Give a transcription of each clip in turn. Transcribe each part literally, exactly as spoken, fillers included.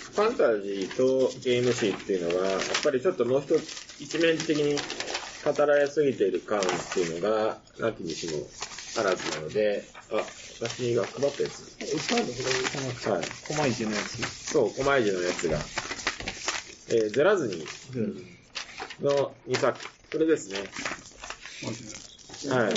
ファンタジーとゲーム誌っていうのは、やっぱりちょっともう一つ一面的に語られすぎている感っていうのが、なきにしもあらずなので、あ、私が配ったやつ。 いっぱいあるのこれ、はい。コマイジのやつ。 そう、コマイジのやつが。えー、ゼラズニーのにさく。これですね。はい。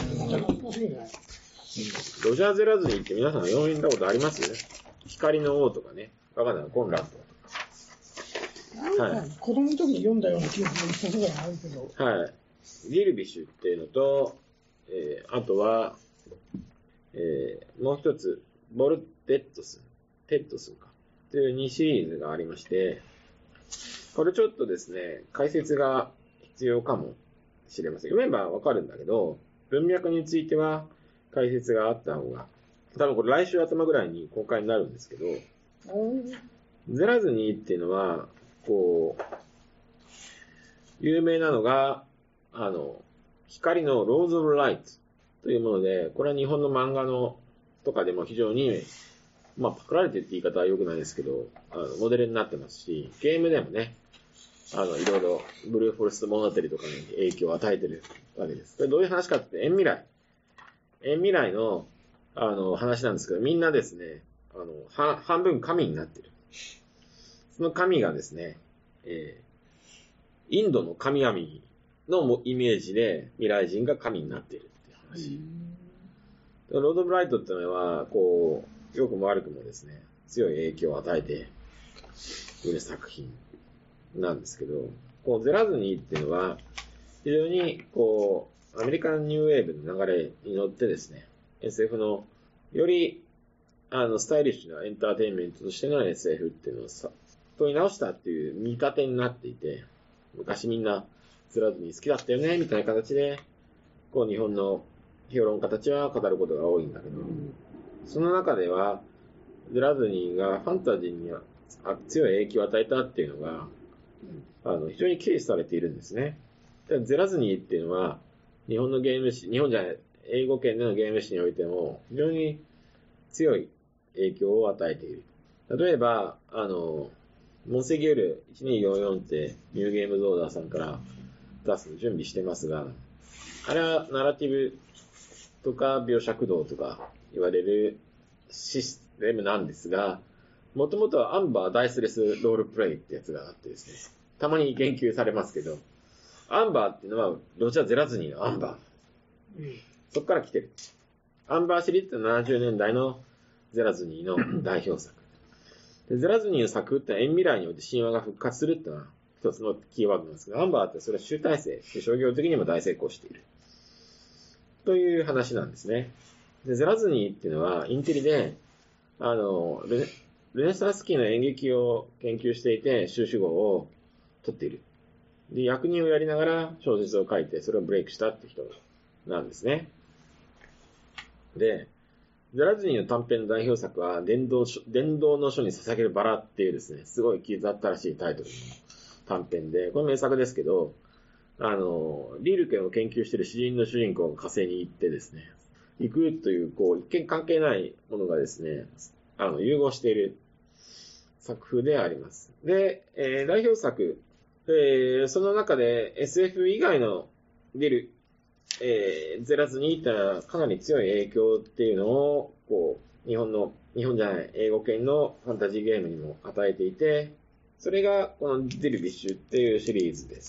ロジャー・ゼラズニーって皆さん読んだことあります？光の王とかね。わかんない。コンラッド。はい。子供の時に読んだような記憶が一冊ぐらいあるけど。 はい。ギルビッシュっていうのと、えー、あとは、えー、もう一つ、ボルテットス、テッドスか。というにシリーズがありまして、これちょっとですね、解説が必要かもしれません。読めばわかるんだけど、文脈については解説があった方が、多分これ来週頭ぐらいに公開になるんですけど、ゼラズニーっていうのは、こう、有名なのが、あの、光のローズ・オブ・ライトというもので、これは日本の漫画のとかでも非常に、まあ、パクられてって言い方は良くないですけど、あの、モデルになってますし、ゲームでもね、あの、いろいろ、ブルーフォレスト物語とかに影響を与えてるわけです。これどういう話かって、遠未来。遠未来の、あの、話なんですけど、みんなですね、あの、は半分神になってる。その神がですね、えー、インドの神々のイメージで未来人が神になっているっていう話。ロード・オブ・ライトっていうのは、こう、良くも悪くもですね、強い影響を与えている作品なんですけど、こう、ゼラズニーっていうのは、非常に、こう、アメリカンニューウェーブの流れに乗ってですね、エスエフ の、より、あの、スタイリッシュなエンターテインメントとしての エスエフ っていうのをさ、問い直したっていう見立てになっていて、昔みんなゼラズニー好きだったよね、みたいな形で、こう、日本の評論家たちは語ることが多いんだけど、その中では、ゼラズニーがファンタジーに強い影響を与えたっていうのが、あの、非常に軽視されているんですね。ゼラズニーっていうのは、日本のゲーム誌、日本じゃない、英語圏でのゲーム誌においても、非常に強い影響を与えている。例えば、あの、モンセギュールいちにーよんよんってニューゲームズオーダーさんから出す準備してますが、あれはナラティブとか描写駆動とか言われるシステムなんですが、もともとはアンバーダイスレスロールプレイってやつがあってですね、たまに言及されますけど、アンバーっていうのはロジャー・ゼラズニーのアンバー。うん、そこから来てる。アンバーシリーズってななじゅうねんだいのゼラズニーの代表作。でゼラズニーの作って遠未来において神話が復活するっていうのは一つのキーワードなんですけど、アンバーってそれは集大成、商業的にも大成功している。という話なんですね。でゼラズニーっていうのはインテリで、あの、ルネ、ルネサンス期の演劇を研究していて、修士号を取っている。で、役人をやりながら小説を書いて、それをブレイクしたって人なんですね。で、ゼラズニーの短編の代表作は、伝道書、伝道の書に捧げるバラっていうですね、すごい傷あったらしいタイトルの短編で、これ名作ですけど、あの、リール剣を研究している詩人の主人公が火星に行ってですね、行くという、こう、一見関係ないものがですね、あの、融合している作風であります。で、えー、代表作、えー、その中で エスエフ 以外の出る、えー、ゼラズニーってのはかなり強い影響っていうのを、こう、日本の、日本じゃない、英語圏のファンタジーゲームにも与えていて、それがこのディルビッシュっていうシリーズです。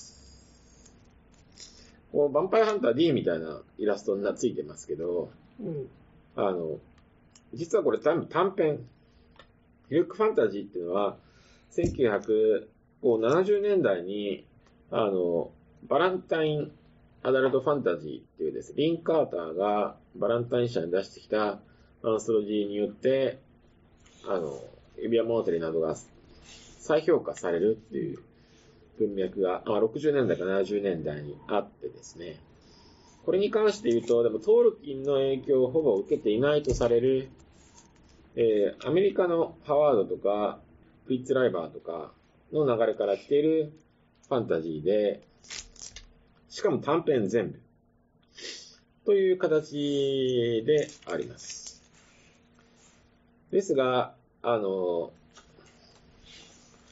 こう、ヴァンパイアハンター D みたいなイラストがついてますけど、うん、あの、実はこれ短編、ヒルクファンタジーっていうのは、せんきゅうひゃくななじゅうねんだいに、あの、バランタインアダルトファンタジーっていうですね、リン・カーターがバランタイン社に出してきたアンソロジーによって、あの、指輪物語などが再評価されるっていう文脈が、あ、ろくじゅうねんだいかななじゅうねんだいにあってですね、これに関して言うと、でもトールキンの影響をほぼ受けていないとされる、えー、アメリカのハワードとか、フィッツライバーとかの流れから来ているファンタジーで、しかも短編全部。という形であります。ですが、あの、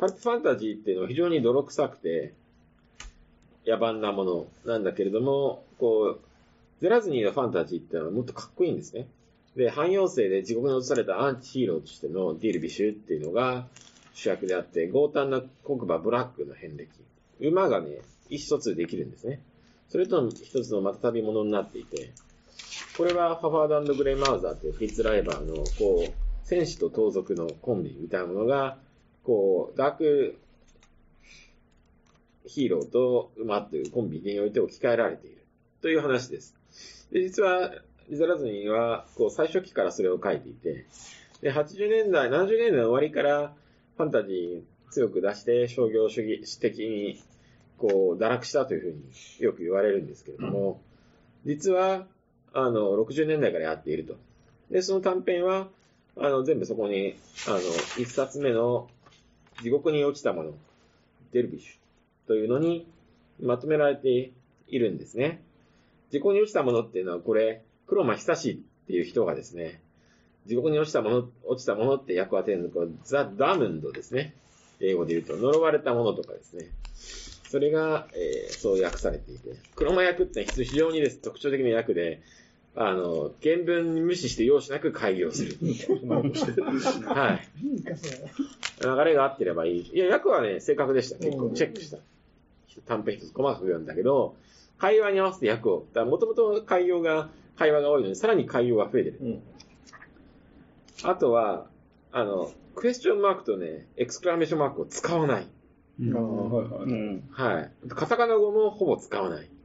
パルプファンタジーっていうのは非常に泥臭くて、野蛮なものなんだけれども、こう、ゼラズニーのファンタジーっていうのはもっとかっこいいんですね。で、汎用性で地獄に落とされたアンチヒーローとしてのディルビッシュっていうのが主役であって、強胆な黒馬ブラックの遍歴。馬がね、意思疎通できるんですね。それと一つのまたたびものになっていて、これはファファード&グレイマウザーというフィッツライバーの、こう、戦士と盗賊のコンビみたいなものが、こう、ダークヒーローと馬というコンビにおいて置き換えられているという話です。で、実は、ゼラズニーは、こう、最初期からそれを書いていて、で、はちじゅうねんだい、ななじゅうねんだいの終わりから、ファンタジー強く出して、商業主義的に、こう、堕落したというふうによく言われるんですけれども、実は、あの、ろくじゅうねんだいからやっていると。で、その短編は、あの、全部そこに、あの、一冊目の、地獄に落ちたもの、デルビッシュというのにまとめられているんですね。地獄に落ちたものっていうのは、これ、黒間久志っていう人がですね、地獄に落ちたもの、落ちたものって訳当てるのが、ザ・ダムンドですね。英語で言うと、呪われたものとかですね。それが、えー、そう訳されていて、黒間役って非常にです特徴的な役で、あの、原文に無視して容赦なく開業する。はい。流れが合ってればいい。いや、役はね、正確でした。結構チェックした。短編一つ細かく読んだけど、会話に合わせて役を。もともと開業が、会話が多いのに、さらに開業が増えてる。うん、あとは、あの、クエスチョンマークとね、エクスクラメーションマークを使わない。うん、はいはい。うん、はい。カタカナ語もほぼ使わない。うん、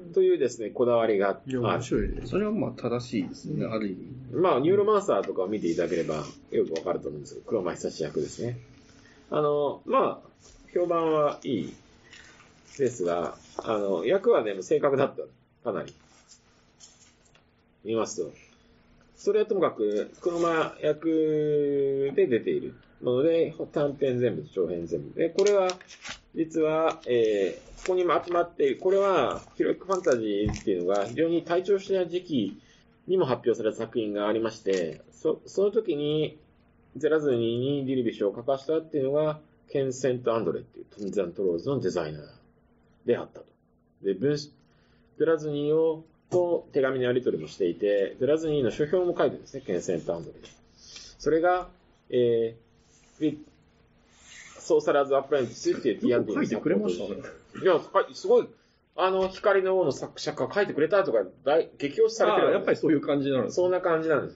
というですね、こだわりがある。いや、面白いね。それはまあ正しいですね、うん、ある意味。 まあ、ニューロマンサーとかを見ていただければよくわかると思うんですけど、黒間久志役ですね。あの、まあ、評判はいいですが、あの、役はでも正確だった。かなり。見ますと。それはともかく、黒間役で出ているもので、短編全部と長編全部。で、これは、実は、えー、ここにも集まっている、これは、ヒロイックファンタジーっていうのが非常に退潮した時期にも発表された作品がありまして、そ、その時に、ゼラズニーにディルビッシュを書かしたっていうのが、ケン・セント・アンドレっていうトンザン・トローズのデザイナーであったと。で、文ゼラズニーを、と手紙のやり取りもしていて、ゼラズニーの書評も書いてるんですね、ケン・セント・アンドレ。それが、えー、ソーサラーズ・アプレンティスっていう ティーアンドィー書いてくれましたね。 いや、すごい、あの、光の王の作者が書いてくれたとか、大激推しされてる。 やっぱりそういう感じなんです。 そんな感じなんです。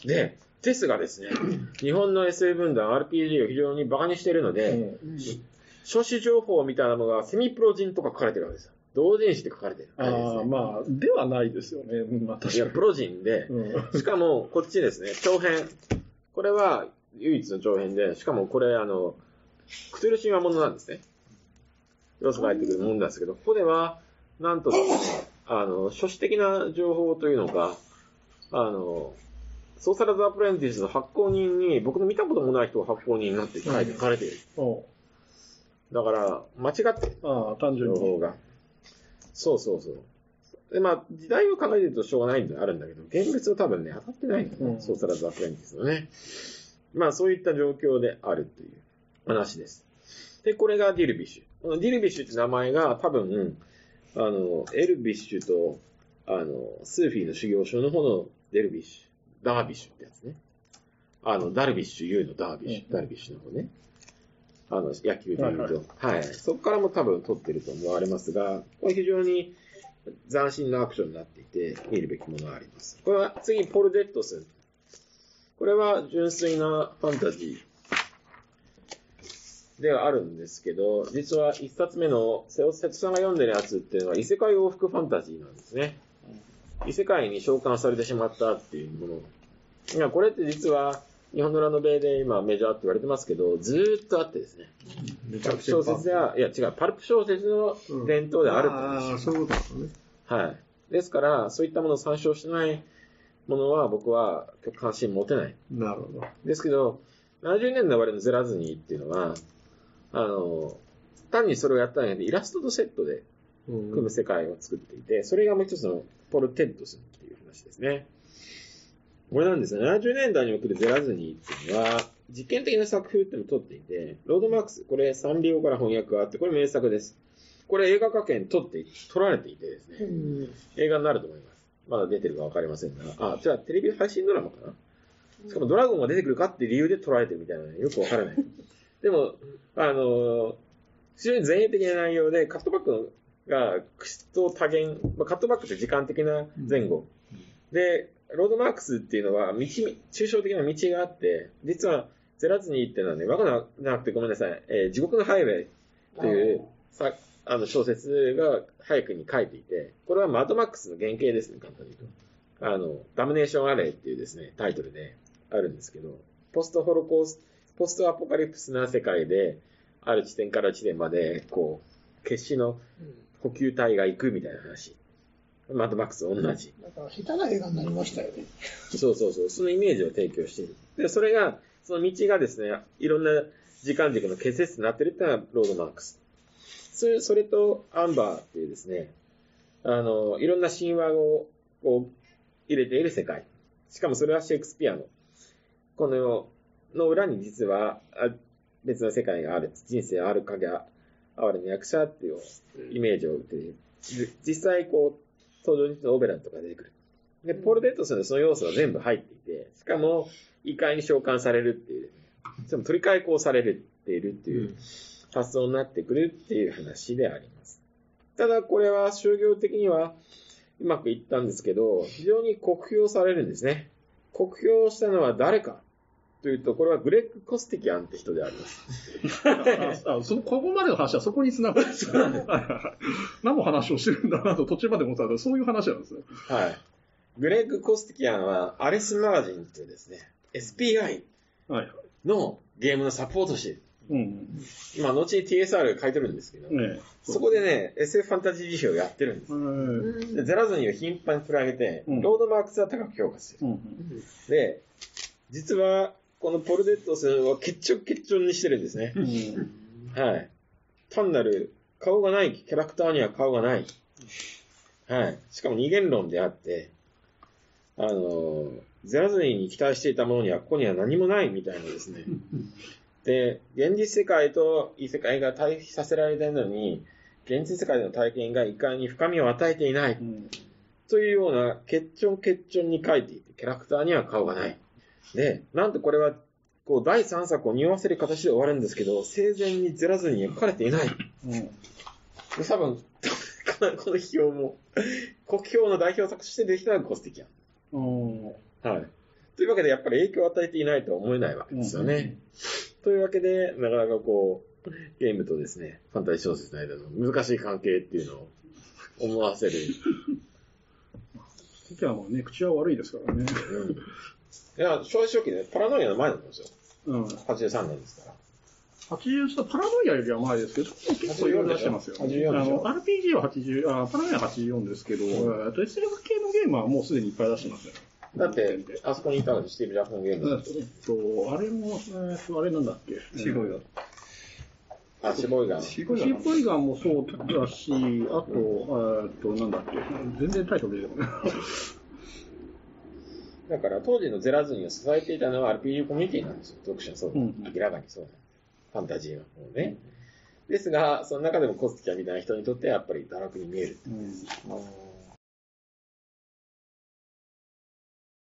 で、ですがですね、日本の エスエフ 分断 アールピージー を非常にバカにしているので、うん、書誌情報みたいなのがセミプロジンとか書かれてるわけですよ。同人誌で書かれてる、 ね。ああ、まあ、ではないですよね。まあ、確かに。 いや、プロジンで、うん、しかも、こっちですね、長編。これは唯一の長編で、しかもこれ、あの、クトゥル神話ものなんですね。要素が入ってくるものなんですけど、ここでは、なんとですね、あの、書誌的な情報というのが、あの、ソーサラーズ・アプレンティスの発行人に、僕の見たこともない人が発行人になって書いて書かれている。うん、だから、間違ってる。 ああ、単純に。 情報が。そうそうそう。で、まあ、時代を考えてるとしょうがないんであるんだけど、現物は多分ね、当たってないんだよね。うん、ソーサラーズ・アプレンティスのね。まあ、そういった状況であるという話です。で、これがディルビッシュ。このディルビッシュって名前が多分、あの、エルビッシュと、あの、スーフィーの修行所の方のデルビッシュ。ダービッシュってやつね。あの、ダルビッシュ U のダービッシュ、うん、ダルビッシュの方ね。あの、野球で言うと。はい、はいはい。そこからも多分撮ってると思われますが、これ非常に斬新なアクションになっていて、見るべきものがあります。これは次、ポル・デッドスン。これは純粋なファンタジーではあるんですけど、実は一冊目の瀬尾節さんが読んでるやつっていうのは異世界往復ファンタジーなんですね。異世界に召喚されてしまったっていうもの。いや、これって実は、日本のラノベで今メジャーって言われてますけど、ずーっとあってですね。パルプ小説や、いや違う、パルプ小説の伝統であると、うん、 ああ、そういうことですね。 はい。ですから、そういったものを参照してないものは僕は関心持てない。 なるほど。 ですけど、ななじゅうねんだい終わりのゼラズニーっていうのは、あの、単にそれをやったんじゃなくて、イラストとセットで組む世界を作っていて、それがもう一つのポル・テッドスンっていう話ですね。これなんですね。ななじゅうねんだいに送るゼラズニーっていうのは、 実験的な作風っていうのを取っていて、ロードマークス、これサンリオから翻訳があって、これ名作です。これ映画化権取って、取られていてですね、うん、映画になると思います。まだ出てるかわかりませんが、あ、じゃあテレビ配信ドラマかな、しかもドラゴンが出てくるかっていう理由で取られてるみたいなのよくわからない。でも、あの、非常に前衛的な内容で、カットバックが、口と多言、まあ、カットバックって時間的な前後。うん、で、ロードマークスっていうのは、道、抽象的な道があって、実は、ゼラズニーっていうのはね、わからなくてごめんなさい、えー、地獄のハイウェイっていう、さあの小説が早くに書いていて、これはマッドマックスの原型ですね、簡単に言うと。あの、ダムネーションアレイっていうですね、タイトルであるんですけど、ポストホロコースト、ポストアポカリプスな世界で、ある地点から地点まで、こう、決死の補給隊が行くみたいな話。マッドマックスと同じ。 だから下手な映画になりましたよね。 そうそうそう。そのイメージを提供している。で、それが、その道がですね、いろんな時間軸の結節になっているっていうのがロードマークス。それ、それとアンバーっていうですね、あの、いろんな神話をこう入れている世界。しかもそれはシェイクスピアの。この世の裏に実は別の世界がある。人生ある影哀れの役者っていうイメージを打っている。実際こう、登場人のオベランとか出てくる。で、ポール・デッドソンのその要素が全部入っていて、しかも、異界に召喚されるっていう、でも取り替え校されるっているっていう発想になってくるっていう話であります。ただ、これは商業的にはうまくいったんですけど、非常に酷評されるんですね。酷評したのは誰かというと、これはグレッグ・コスティキャンって人であります。 ああそのここまでの話はそこに繋がるんですね。何の話をしてるんだなと途中まで思ったら、そういう話なんですね。 はい。グレッグ・コスティキャンはアリス・マガジンというですね、エスピーアイ のゲームのサポートしている。うん、今、後に ティーエスアール が書いてるんですけど、ね、そこでね、エスエフ ファンタジー辞表をやってるんです。うん、でゼラズニーを頻繁に振り上げて、うん、ロードマークスは高く評価する。うん、で、実は、このポルデットスはケッチョンケッチョンにしてるんですね。うん、はい。単なる顔がない、キャラクターには顔がない。はい。しかも二元論であって、あの、ゼラズニーに期待していたものにはここには何もないみたいなですね。で、現実世界と異世界が対比させられているのに、現実世界での体験が異界に深みを与えていない。うん、というような、ケッチョンケッチョンに書いていて、キャラクターには顔がない。で、なんとこれは、こう、だいさんさくを匂わせる形で終わるんですけど、生前にゼラズニーに書かれていない。うん、で多分、この批評も、国評の代表作としてできたのがコスティキャン。はい。というわけで、やっぱり影響を与えていないとは思えないわけですよね。うん、というわけで、なかなかこう、ゲームとですね、ファンタジー小説の間の難しい関係っていうのを思わせる。 コスティキャンはね、口は悪いですからね。 うん、いや、昭和初期で、ね、パラノイアの前だったんですよ。うん。はちじゅうさんねんですから。 はちじゅうさん、パラノイアよりは前ですけど、結構いろいろ出してますよ、ね。はちじゅうよんでしょ。あの、アールピージー ははちじゅう、あ、パラノイアははちじゅうよんですけど、うん、エスエフ 系のゲームはもうすでにいっぱい出してますよ。 だって、あそこにいたのにスティーブ・ジャパンゲーム。 そう、あれも、えー、あれなんだっけ。 シボイガン。 あ、シボイガン。 シボイガンもそうだし、あと、えっと、なんだっけ。全然タイトル出てこない。 だから、当時のゼラズニーを支えていたのは アールピージー コミュニティなんですよ。読者そう。うん、明らかにそうなんです。ファンタジーはもうね。ですが、その中でもコスティキャンみたいな人にとってはやっぱり堕落に見える。うん